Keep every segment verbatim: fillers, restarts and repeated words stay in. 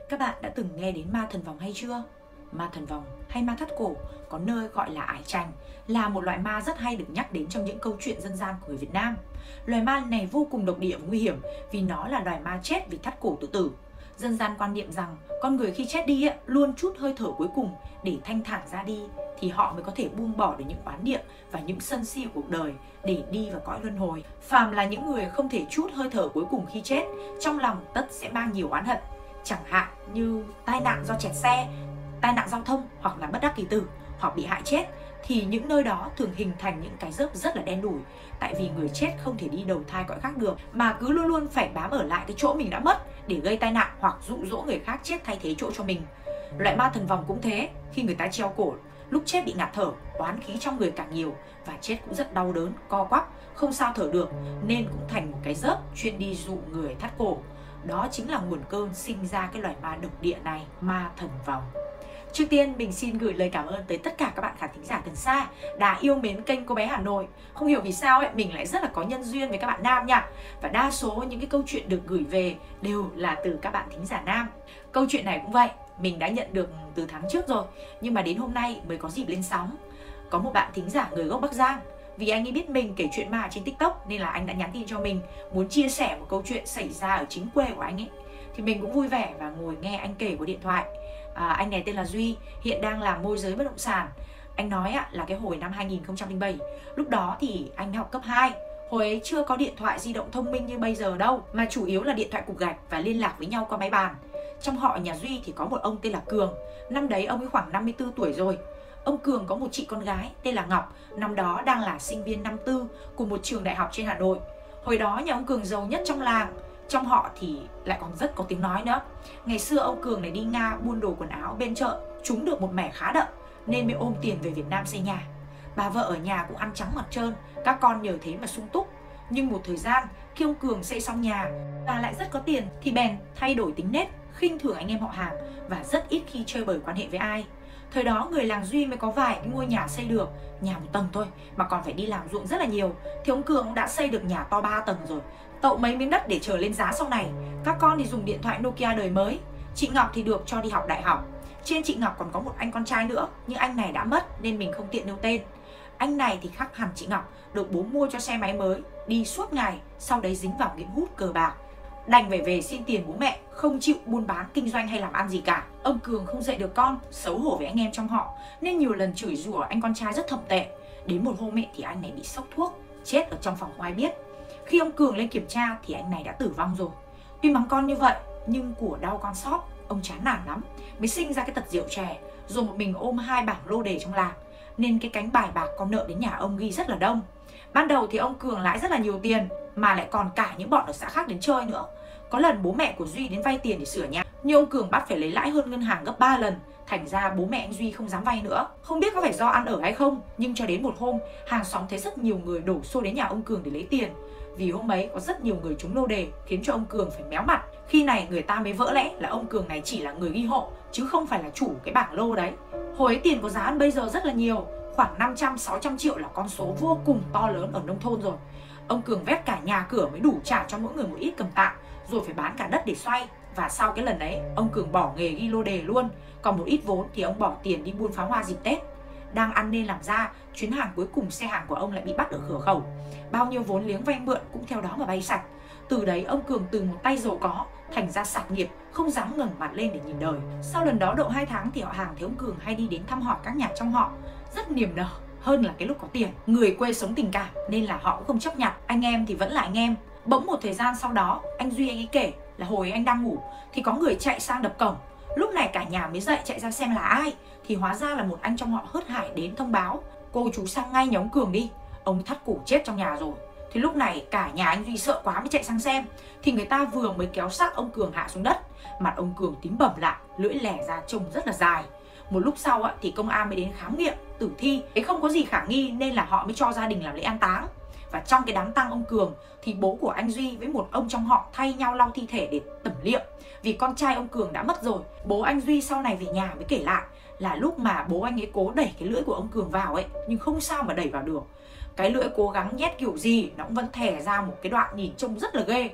Các bạn đã từng nghe đến ma thần vòng hay chưa? Ma thần vòng hay ma thắt cổ, có nơi gọi là ải chành, là một loại ma rất hay được nhắc đến trong những câu chuyện dân gian của người Việt Nam. Loài ma này vô cùng độc địa và nguy hiểm vì nó là loài ma chết vì thắt cổ tự tử. Dân gian quan niệm rằng con người khi chết đi luôn trút hơi thở cuối cùng để thanh thản ra đi thì họ mới có thể buông bỏ được những oán niệm và những sân si của cuộc đời để đi vào cõi luân hồi. Phàm là những người không thể trút hơi thở cuối cùng khi chết, trong lòng tất sẽ mang nhiều oán hận, chẳng hạn như tai nạn do chẹt xe, tai nạn giao thông hoặc là bất đắc kỳ tử hoặc bị hại chết, thì những nơi đó thường hình thành những cái rớp rất là đen đủi, tại vì người chết không thể đi đầu thai cõi khác được mà cứ luôn luôn phải bám ở lại cái chỗ mình đã mất để gây tai nạn hoặc dụ dỗ người khác chết thay thế chỗ cho mình. Loại ma thần vòng cũng thế, khi người ta treo cổ, lúc chết bị ngạt thở, oán khí trong người càng nhiều và chết cũng rất đau đớn, co quắp, không sao thở được, nên cũng thành một cái rớp chuyên đi dụ người thắt cổ. Đó chính là nguồn cơn sinh ra cái loài ma độc địa này, ma thần vòng. Trước tiên mình xin gửi lời cảm ơn tới tất cả các bạn khán thính giả gần xa đã yêu mến kênh Cô Bé Hà Nội. Không hiểu vì sao ấy, mình lại rất là có nhân duyên với các bạn nam nha. Và đa số những cái câu chuyện được gửi về đều là từ các bạn thính giả nam. Câu chuyện này cũng vậy, mình đã nhận được từ tháng trước rồi, nhưng mà đến hôm nay mới có dịp lên sóng. Có một bạn thính giả người gốc Bắc Giang, vì anh ấy biết mình kể chuyện ma trên TikTok nên là anh đã nhắn tin cho mình, muốn chia sẻ một câu chuyện xảy ra ở chính quê của anh ấy. Thì mình cũng vui vẻ và ngồi nghe anh kể qua điện thoại. À, anh này tên là Duy, hiện đang làm môi giới bất động sản. Anh nói á, là cái hồi năm hai nghìn không trăm lẻ bảy, lúc đó thì anh học cấp hai. Hồi ấy chưa có điện thoại di động thông minh như bây giờ đâu, mà chủ yếu là điện thoại cục gạch và liên lạc với nhau qua máy bàn. Trong họ nhà Duy thì có một ông tên là Cường. Năm đấy ông ấy khoảng năm mươi tư tuổi rồi. Ông Cường có một chị con gái tên là Ngọc, năm đó đang là sinh viên năm tư của một trường đại học trên Hà Nội. Hồi đó nhà ông Cường giàu nhất trong làng. Trong họ thì lại còn rất có tiếng nói nữa. Ngày xưa ông Cường này đi Nga buôn đồ quần áo bên chợ, trúng được một mẻ khá đậm nên mới ôm tiền về Việt Nam xây nhà. Bà vợ ở nhà cũng ăn trắng mặc trơn, các con nhờ thế mà sung túc. Nhưng một thời gian khi ông Cường xây xong nhà và lại rất có tiền thì bèn thay đổi tính nết, khinh thường anh em họ hàng và rất ít khi chơi bời quan hệ với ai. Thời đó người làng Duy mới có vài cái ngôi nhà xây được, nhà một tầng thôi mà còn phải đi làm ruộng rất là nhiều. Thì ông Cường đã xây được nhà to ba tầng rồi, tậu mấy miếng đất để chờ lên giá sau này. Các con thì dùng điện thoại Nokia đời mới. Chị Ngọc thì được cho đi học đại học. Trên chị Ngọc còn có một anh con trai nữa, nhưng anh này đã mất nên mình không tiện nêu tên. Anh này thì khác hẳn chị Ngọc, được bố mua cho xe máy mới, đi suốt ngày, sau đấy dính vào nghiện hút cờ bạc. Đành phải về xin tiền bố mẹ, không chịu buôn bán, kinh doanh hay làm ăn gì cả. Ông Cường không dạy được con, xấu hổ với anh em trong họ, nên nhiều lần chửi rủa anh con trai rất thậm tệ. Đến một hôm mẹ thì anh này bị sốc thuốc, chết ở trong phòng không ai biết. Khi ông Cường lên kiểm tra thì anh này đã tử vong rồi. Tuy mắng con như vậy, nhưng của đau con sót, ông chán nản lắm, mới sinh ra cái tật rượu chè, rồi một mình ôm hai bảng lô đề trong làng, nên cái cánh bài bạc con nợ đến nhà ông ghi rất là đông. Ban đầu thì ông Cường lãi rất là nhiều tiền, mà lại còn cả những bọn ở xã khác đến chơi nữa. Có lần bố mẹ của Duy đến vay tiền để sửa nhà, nhưng ông Cường bắt phải lấy lãi hơn ngân hàng gấp ba lần. Thành ra bố mẹ anh Duy không dám vay nữa. Không biết có phải do ăn ở hay không, nhưng cho đến một hôm, hàng xóm thấy rất nhiều người đổ xô đến nhà ông Cường để lấy tiền. Vì hôm ấy có rất nhiều người trúng lô đề, khiến cho ông Cường phải méo mặt. Khi này người ta mới vỡ lẽ là ông Cường này chỉ là người ghi hộ, chứ không phải là chủ cái bảng lô đấy. Hồi ấy tiền có giá hơn bây giờ rất là nhiều, khoảng năm trăm sáu trăm triệu là con số vô cùng to lớn ở nông thôn rồi. Ông Cường vét cả nhà cửa mới đủ trả cho mỗi người một ít cầm tạm, rồi phải bán cả đất để xoay. Và sau cái lần ấy, ông Cường bỏ nghề ghi lô đề luôn. Còn một ít vốn thì ông bỏ tiền đi buôn pháo hoa dịp Tết. Đang ăn nên làm ra, chuyến hàng cuối cùng xe hàng của ông lại bị bắt ở cửa khẩu. Bao nhiêu vốn liếng vay mượn cũng theo đó mà bay sạch. Từ đấy ông Cường từ một tay giàu có thành ra sạt nghiệp, không dám ngẩng mặt lên để nhìn đời. Sau lần đó độ hai tháng thì họ hàng thấy ông Cường hay đi đến thăm hỏi các nhà trong họ, rất niềm nở hơn là cái lúc có tiền. Người quê sống tình cảm nên là họ cũng không chấp nhận, anh em thì vẫn là anh em. Bỗng một thời gian sau đó, anh Duy anh ấy kể là hồi anh đang ngủ thì có người chạy sang đập cổng. Lúc này cả nhà mới dậy chạy ra xem là ai, thì hóa ra là một anh trong họ hớt hải đến thông báo: cô chú sang ngay nhà ông Cường đi, ông thắt cổ chết trong nhà rồi. Thì lúc này cả nhà anh Duy sợ quá mới chạy sang xem, thì người ta vừa mới kéo xác ông Cường hạ xuống đất. Mặt ông Cường tím bầm lại, lưỡi lẻ ra trông rất là dài. Một lúc sau thì công an mới đến khám nghiệm tử thi, thấy không có gì khả nghi nên là họ mới cho gia đình làm lễ an táng. Và trong cái đám tang ông Cường thì bố của anh Duy với một ông trong họ thay nhau lau thi thể để tẩm liệm, vì con trai ông Cường đã mất rồi. Bố anh Duy sau này về nhà mới kể lại là lúc mà bố anh ấy cố đẩy cái lưỡi của ông Cường vào ấy, nhưng không sao mà đẩy vào được. Cái lưỡi cố gắng nhét kiểu gì nó cũng vẫn thè ra một cái đoạn nhìn trông rất là ghê.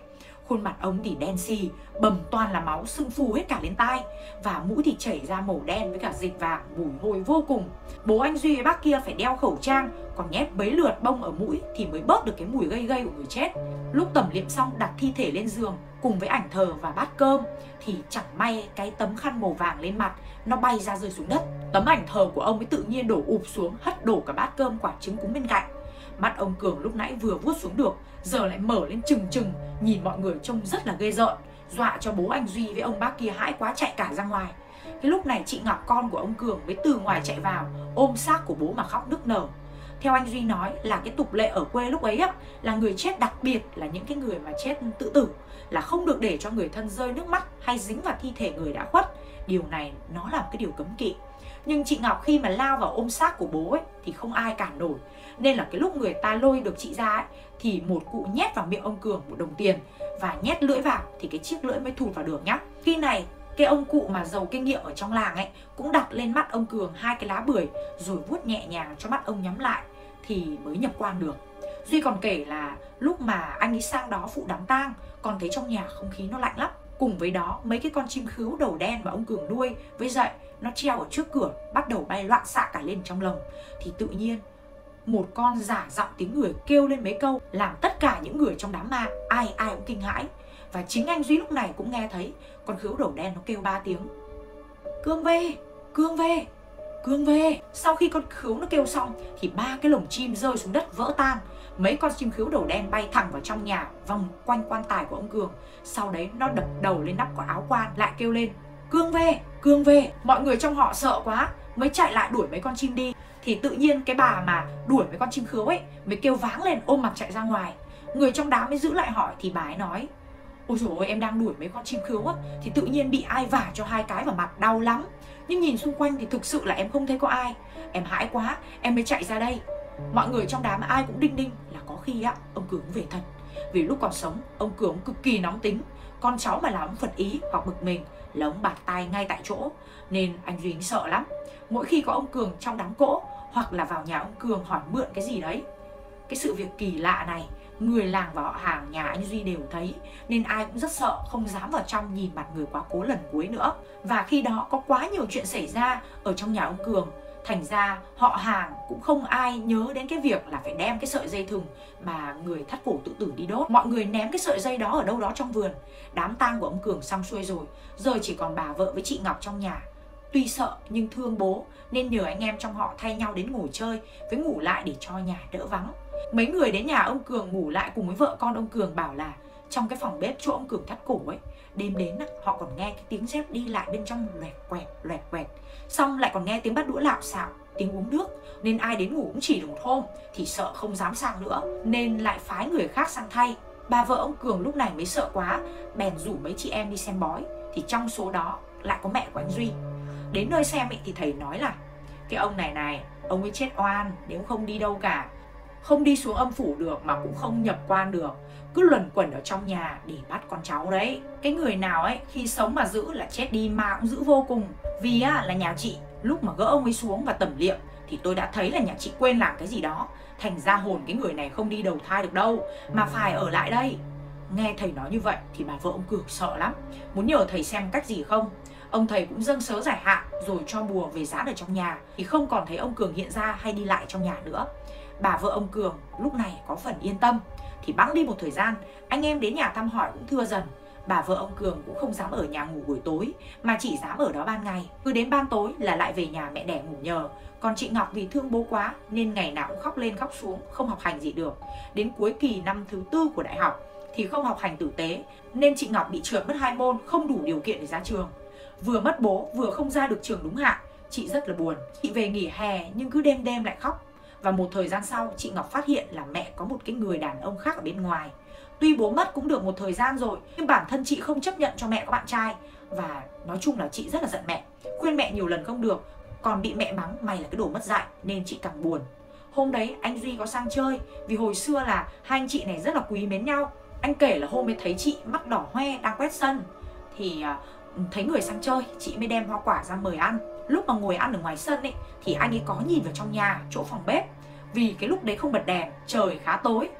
Khuôn mặt ông thì đen xì, bầm toàn là máu, sưng phù hết cả lên tai, và mũi thì chảy ra màu đen với cả dịch vàng, mùi hôi vô cùng. Bố anh Duy với bác kia phải đeo khẩu trang, còn nhét bấy lượt bông ở mũi thì mới bớt được cái mùi gây gây của người chết. Lúc tẩm liệm xong đặt thi thể lên giường cùng với ảnh thờ và bát cơm thì chẳng may cái tấm khăn màu vàng lên mặt nó bay ra rơi xuống đất. Tấm ảnh thờ của ông ấy tự nhiên đổ ụp xuống, hất đổ cả bát cơm quả trứng cúng bên cạnh. Mắt ông Cường lúc nãy vừa vuốt xuống được, giờ lại mở lên trừng trừng, nhìn mọi người trông rất là ghê rợn, dọa cho bố anh Duy với ông bác kia hãi quá chạy cả ra ngoài. Cái lúc này chị Ngọc, con của ông Cường, mới từ ngoài chạy vào ôm xác của bố mà khóc nức nở. Theo anh Duy nói là cái tục lệ ở quê lúc ấy á, là người chết, đặc biệt là những cái người mà chết tự tử, là không được để cho người thân rơi nước mắt hay dính vào thi thể người đã khuất. Điều này nó là một cái điều cấm kỵ. Nhưng chị Ngọc khi mà lao vào ôm xác của bố ấy thì không ai cản nổi, nên là cái lúc người ta lôi được chị ra ấy, thì một cụ nhét vào miệng ông Cường một đồng tiền và nhét lưỡi vào thì cái chiếc lưỡi mới thụt vào được nhá. Khi này cái ông cụ mà giàu kinh nghiệm ở trong làng ấy cũng đặt lên mắt ông Cường hai cái lá bưởi rồi vuốt nhẹ nhàng cho mắt ông nhắm lại thì mới nhập quan được. Duy còn kể là lúc mà anh ấy sang đó phụ đám tang còn thấy trong nhà không khí nó lạnh lắm. Cùng với đó mấy cái con chim khứu đầu đen mà ông Cường nuôi với dậy nó treo ở trước cửa bắt đầu bay loạn xạ cả lên trong lồng. Thì tự nhiên một con giả giọng tiếng người kêu lên mấy câu làm tất cả những người trong đám ma ai ai cũng kinh hãi. Và chính anh Duy lúc này cũng nghe thấy con khứu đầu đen nó kêu ba tiếng: Cương về, Cương về, Cương về. Sau khi con khứu nó kêu xong thì ba cái lồng chim rơi xuống đất vỡ tan. Mấy con chim khứu đầu đen bay thẳng vào trong nhà, vòng quanh quan tài của ông Cường. Sau đấy nó đập đầu lên nắp của áo quan, lại kêu lên: Cương về, Cương về. Mọi người trong họ sợ quá mới chạy lại đuổi mấy con chim đi. Thì tự nhiên cái bà mà đuổi mấy con chim khứu ấy mới kêu váng lên ôm mặt chạy ra ngoài. Người trong đám mới giữ lại hỏi thì bà ấy nói: Ôi dồi ôi, em đang đuổi mấy con chim khứu á, thì tự nhiên bị ai vả cho hai cái vào mặt, đau lắm. Nhưng nhìn xung quanh thì thực sự là em không thấy có ai. Em hãi quá, em mới chạy ra đây. Mọi người trong đám ai cũng đinh đinh là có khi á, ông Cường về thật. Vì lúc còn sống, ông Cường cực kỳ nóng tính. Con cháu mà làm phật ý hoặc bực mình là ông bạt tai ngay tại chỗ. Nên anh Duy sợ lắm. Mỗi khi có ông Cường trong đám cỗ hoặc là vào nhà ông Cường hỏi mượn cái gì đấy. Cái sự việc kỳ lạ này người làng và họ hàng nhà anh Duy đều thấy, nên ai cũng rất sợ, không dám vào trong nhìn mặt người quá cố lần cuối nữa. Và khi đó có quá nhiều chuyện xảy ra ở trong nhà ông Cường, thành ra họ hàng cũng không ai nhớ đến cái việc là phải đem cái sợi dây thừng mà người thắt cổ tự tử đi đốt. Mọi người ném cái sợi dây đó ở đâu đó trong vườn. Đám tang của ông Cường xong xuôi rồi, giờ chỉ còn bà vợ với chị Ngọc trong nhà. Tuy sợ nhưng thương bố nên nhờ anh em trong họ thay nhau đến ngủ chơi với ngủ lại để cho nhà đỡ vắng. Mấy người đến nhà ông Cường ngủ lại cùng với vợ con ông Cường bảo là trong cái phòng bếp chỗ ông Cường thắt cổ ấy, đêm đến họ còn nghe cái tiếng dép đi lại bên trong loẹt quẹt loẹt quẹt, xong lại còn nghe tiếng bát đũa lạo xạo, tiếng uống nước. Nên ai đến ngủ cũng chỉ được một hôm thì sợ không dám sang nữa, nên lại phái người khác sang thay. Bà vợ ông Cường lúc này mới sợ quá, bèn rủ mấy chị em đi xem bói. Thì trong số đó lại có mẹ của anh Duy. Đến nơi xem ấy, thì thầy nói là cái ông này này, ông ấy chết oan, nếu không đi đâu cả, không đi xuống âm phủ được mà cũng không nhập quan được, cứ luẩn quẩn ở trong nhà để bắt con cháu đấy. Cái người nào ấy khi sống mà giữ là chết đi mà cũng giữ vô cùng. Vì á, là nhà chị lúc mà gỡ ông ấy xuống và tẩm liệm thì tôi đã thấy là nhà chị quên làm cái gì đó, thành ra hồn cái người này không đi đầu thai được đâu mà phải ở lại đây. Nghe thầy nói như vậy thì bà vợ ông Cường sợ lắm, muốn nhờ thầy xem cách gì không. Ông thầy cũng dâng sớ giải hạn rồi cho bùa về dán ở trong nhà, thì không còn thấy ông Cường hiện ra hay đi lại trong nhà nữa. Bà vợ ông Cường lúc này có phần yên tâm. Thì bẵng đi một thời gian, anh em đến nhà thăm hỏi cũng thưa dần. Bà vợ ông Cường cũng không dám ở nhà ngủ buổi tối, mà chỉ dám ở đó ban ngày. Cứ đến ban tối là lại về nhà mẹ đẻ ngủ nhờ. Còn chị Ngọc vì thương bố quá nên ngày nào cũng khóc lên khóc xuống, không học hành gì được. Đến cuối kỳ năm thứ tư của đại học thì không học hành tử tế, nên chị Ngọc bị trượt mất hai môn, không đủ điều kiện để ra trường. Vừa mất bố, vừa không ra được trường đúng hạn, chị rất là buồn. Chị về nghỉ hè nhưng cứ đêm đêm lại khóc. Và một thời gian sau, chị Ngọc phát hiện là mẹ có một cái người đàn ông khác ở bên ngoài. Tuy bố mất cũng được một thời gian rồi, nhưng bản thân chị không chấp nhận cho mẹ có bạn trai. Và nói chung là chị rất là giận mẹ, khuyên mẹ nhiều lần không được, còn bị mẹ mắng mày là cái đồ mất dạy, nên chị càng buồn. Hôm đấy anh Duy có sang chơi, vì hồi xưa là hai anh chị này rất là quý mến nhau. Anh kể là hôm ấy thấy chị mắt đỏ hoe đang quét sân, thì uh, thấy người sang chơi, chị mới đem hoa quả ra mời ăn. Lúc mà ngồi ăn ở ngoài sân ấy, thì anh ấy có nhìn vào trong nhà, chỗ phòng bếp. Vì cái lúc đấy không bật đèn, trời khá tối,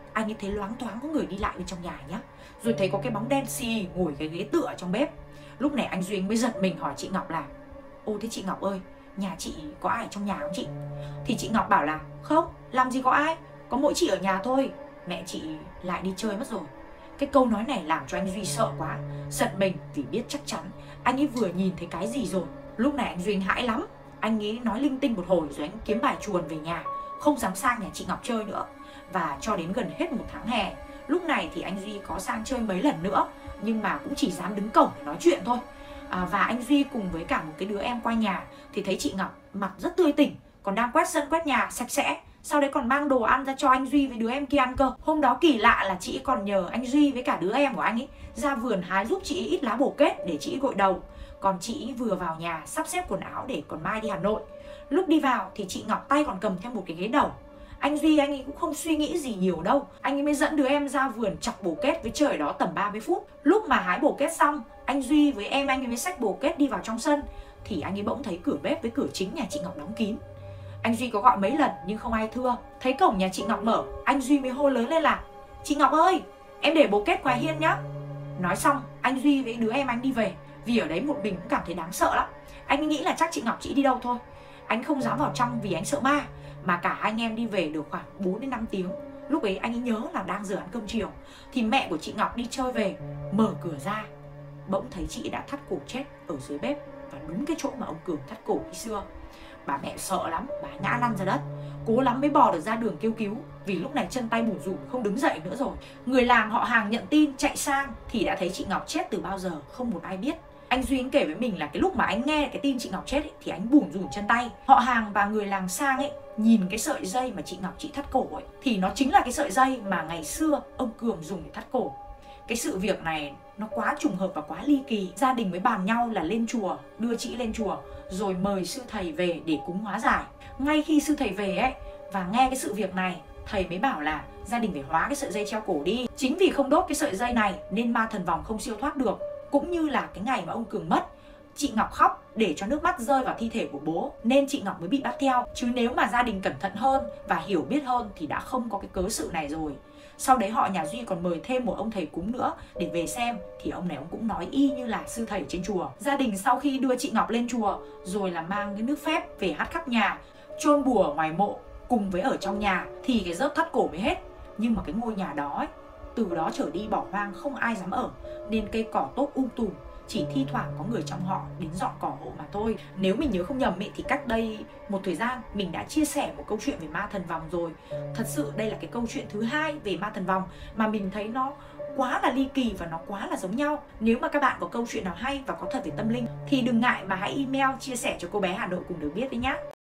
anh ấy thấy loáng thoáng có người đi lại bên trong nhà nhá. Rồi thấy có cái bóng đen xì ngồi cái ghế tựa trong bếp. Lúc này anh Duy anh mới giật mình hỏi chị Ngọc là: ô thế chị Ngọc ơi, nhà chị có ai ở trong nhà không chị? Thì chị Ngọc bảo là: không, làm gì có ai, có mỗi chị ở nhà thôi, mẹ chị lại đi chơi mất rồi. Cái câu nói này làm cho anh Duy sợ quá, giật mình vì biết chắc chắn anh ấy vừa nhìn thấy cái gì rồi. Lúc này anh Duy anh hãi lắm, anh ấy nói linh tinh một hồi rồi anh kiếm bài chuồn về nhà, không dám sang nhà chị Ngọc chơi nữa. Và cho đến gần hết một tháng hè, lúc này thì anh Duy có sang chơi mấy lần nữa, nhưng mà cũng chỉ dám đứng cổng để nói chuyện thôi. à, Và anh Duy cùng với cả một cái đứa em qua nhà thì thấy chị Ngọc mặt rất tươi tỉnh, còn đang quét sân quét nhà sạch sẽ, sau đấy còn mang đồ ăn ra cho anh Duy với đứa em kia ăn cơ. Hôm đó kỳ lạ là chị còn nhờ anh Duy với cả đứa em của anh ấy ra vườn hái giúp chị ít lá bồ kết để chị gội đầu. Còn chị vừa vào nhà sắp xếp quần áo để còn mai đi Hà Nội. Lúc đi vào thì chị Ngọc tay còn cầm theo một cái ghế đầu. Anh Duy anh ấy cũng không suy nghĩ gì nhiều đâu, anh ấy mới dẫn đứa em ra vườn chọc bồ kết với trời đó tầm ba mươi phút. Lúc mà hái bồ kết xong, anh Duy với em anh ấy mới xách bồ kết đi vào trong sân, thì anh ấy bỗng thấy cửa bếp với cửa chính nhà chị Ngọc đóng kín. Anh Duy có gọi mấy lần nhưng không ai thưa. Thấy cổng nhà chị Ngọc mở, anh Duy mới hô lớn lên là: chị Ngọc ơi, em để bồ kết ngoài hiên nhá. Nói xong, anh Duy với đứa em anh đi về, vì ở đấy một mình cũng cảm thấy đáng sợ lắm. Anh nghĩ là chắc chị Ngọc chị đi đâu thôi. Anh không dám vào trong vì anh sợ ma. Mà cả anh em đi về được khoảng bốn đến năm tiếng. Lúc ấy anh ấy nhớ là đang giờ ăn cơm chiều, thì mẹ của chị Ngọc đi chơi về, mở cửa ra, bỗng thấy chị đã thắt cổ chết ở dưới bếp, và đúng cái chỗ mà ông Cường thắt cổ khi xưa. Bà mẹ sợ lắm, bà ngã lăn ra đất, cố lắm mới bò được ra đường kêu cứu, vì lúc này chân tay bủn rủn không đứng dậy nữa rồi. Người làng họ hàng nhận tin chạy sang thì đã thấy chị Ngọc chết từ bao giờ không một ai biết. Anh Duy anh kể với mình là cái lúc mà anh nghe cái tin chị Ngọc chết ấy, thì anh bủn rủn chân tay. Họ hàng và người làng sang ấy nhìn cái sợi dây mà chị Ngọc chị thắt cổ ấy, thì nó chính là cái sợi dây mà ngày xưa ông Cường dùng để thắt cổ. Cái sự việc này nó quá trùng hợp và quá ly kỳ. Gia đình mới bàn nhau là lên chùa, đưa chị lên chùa, rồi mời sư thầy về để cúng hóa giải. Ngay khi sư thầy về ấy và nghe cái sự việc này, thầy mới bảo là gia đình phải hóa cái sợi dây treo cổ đi. Chính vì không đốt cái sợi dây này nên ma thần vòng không siêu thoát được. Cũng như là cái ngày mà ông Cường mất, chị Ngọc khóc để cho nước mắt rơi vào thi thể của bố, nên chị Ngọc mới bị bắt theo. Chứ nếu mà gia đình cẩn thận hơn và hiểu biết hơn thì đã không có cái cớ sự này rồi. Sau đấy họ nhà Duy còn mời thêm một ông thầy cúng nữa để về xem, thì ông này ông cũng nói y như là sư thầy trên chùa. Gia đình sau khi đưa chị Ngọc lên chùa rồi là mang cái nước phép về hắt khắp nhà, chôn bùa ở ngoài mộ cùng với ở trong nhà, thì cái rớp thắt cổ mới hết. Nhưng mà cái ngôi nhà đó ấy, từ đó trở đi bỏ hoang không ai dám ở, nên cây cỏ tốt um tùm, chỉ thi thoảng có người trong họ đến dọn cỏ hộ mà thôi. Nếu mình nhớ không nhầm ấy, thì cách đây một thời gian mình đã chia sẻ một câu chuyện về ma thần vòng rồi. Thật sự đây là cái câu chuyện thứ hai về ma thần vòng mà mình thấy nó quá là ly kỳ và nó quá là giống nhau. Nếu mà các bạn có câu chuyện nào hay và có thật về tâm linh thì đừng ngại mà hãy email chia sẻ cho cô bé Hà Nội cùng được biết với nhé.